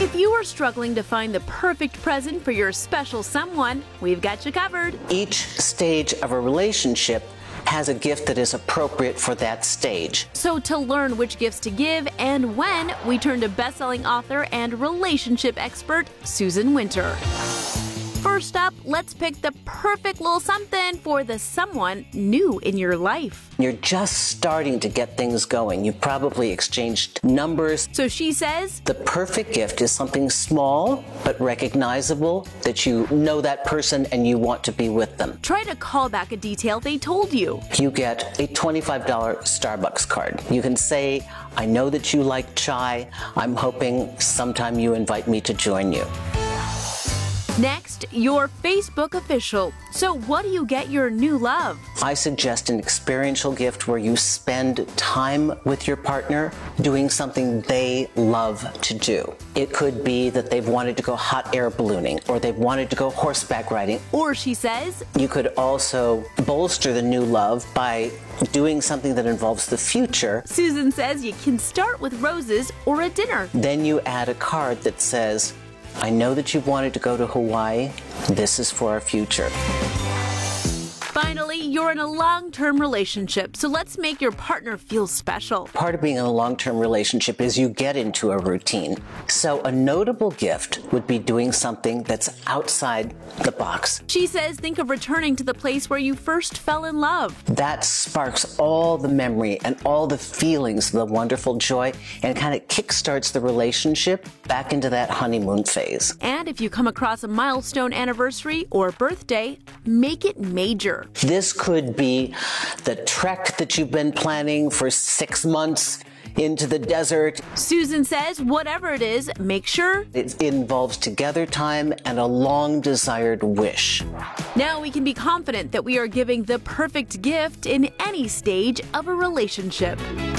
If you are struggling to find the perfect present for your special someone, we've got you covered. Each stage of a relationship has a gift that is appropriate for that stage. So to learn which gifts to give and when, we turn to best-selling author and relationship expert Susan Winter. First up, let's pick the perfect little something for the someone new in your life. You're just starting to get things going. You've probably exchanged numbers. So she says, the perfect gift is something small but recognizable, that you know that person and you want to be with them. Try to call back a detail they told you. You get a $25 Starbucks card. You can say, I know that you like chai. I'm hoping sometime you invite me to join you. Next, your Facebook official. So what do you get your new love? I suggest an experiential gift where you spend time with your partner doing something they love to do. It could be that they've wanted to go hot air ballooning, or they've wanted to go horseback riding. Or she says, you could also bolster the new love by doing something that involves the future. Susan says you can start with roses or a dinner. Then you add a card that says, I know that you've wanted to go to Hawaii. This is for our future. Finally, you're in a long-term relationship, so let's make your partner feel special. Part of being in a long-term relationship is you get into a routine. So a notable gift would be doing something that's outside the box. She says think of returning to the place where you first fell in love. That sparks all the memory and all the feelings, the wonderful joy, and kind of kickstarts the relationship back into that honeymoon phase. And if you come across a milestone anniversary or birthday, make it major. This could be the trek that you've been planning for 6 months into the desert. Susan says whatever it is, make sure it involves together time and a long-desired wish. Now we can be confident that we are giving the perfect gift in any stage of a relationship.